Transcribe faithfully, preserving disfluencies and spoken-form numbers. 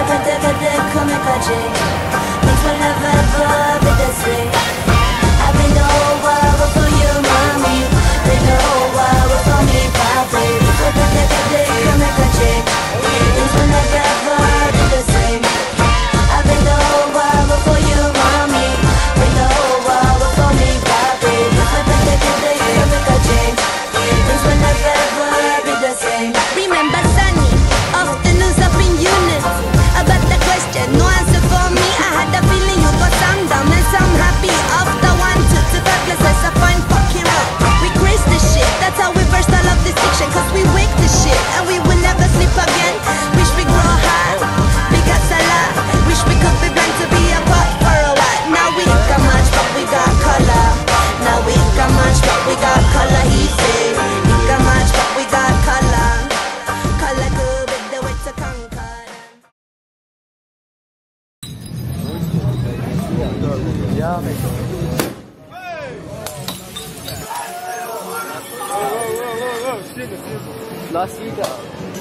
Things will never ever be the same. I've been the whole world for you, mommy. Been the whole world for me, papi. Things will never ever be the same. I've been the whole world for you, mommy. Been the whole world for me, papi. Things will never ever be the same. Remember Sunny, afternoons up in unit. About the question, no answer for me. I had a feeling you got some down and some happy. After one, two, two, five, plus that's a fine fucking rock. We craze the shit, that's how we burst all of this fiction. Cause we wake the shit, and we will never sleep again. Wish we grow high, because a lot. Wish we could be blind to be apart for a while. Now we got much, but we got color. Now we got much, but we got color, he said. We got much, but we got color. Color good with the way to conquer. La siga.